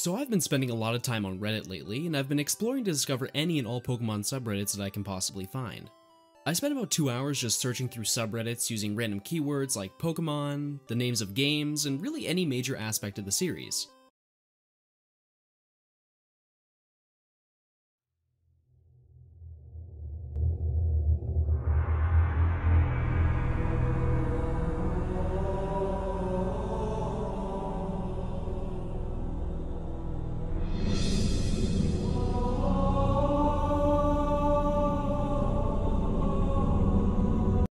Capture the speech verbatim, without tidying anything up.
So I've been spending a lot of time on Reddit lately, and I've been exploring to discover any and all Pokemon subreddits that I can possibly find. I spent about two hours just searching through subreddits using random keywords like Pokemon, the names of games, and really any major aspect of the series.